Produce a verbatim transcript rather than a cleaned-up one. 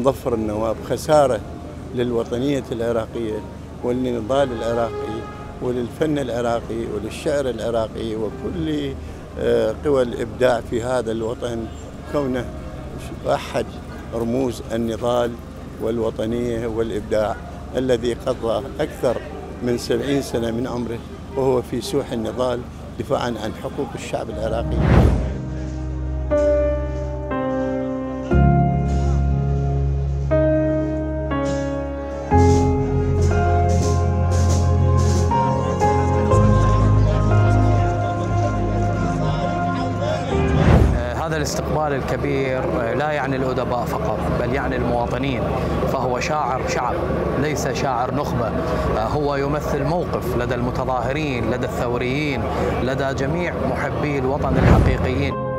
مظفر النواب خسارة للوطنية العراقية وللنضال العراقي وللفن العراقي وللشعر العراقي وكل قوى الإبداع في هذا الوطن، كونه أحد رموز النضال والوطنية والإبداع الذي قضى أكثر من سبعين سنة من عمره وهو في سوح النضال دفاعا عن حقوق الشعب العراقي. هذا الاستقبال الكبير لا يعني الأدباء فقط بل يعني المواطنين، فهو شاعر شعب ليس شاعر نخبة، هو يمثل موقف لدى المتظاهرين، لدى الثوريين، لدى جميع محبي الوطن الحقيقيين.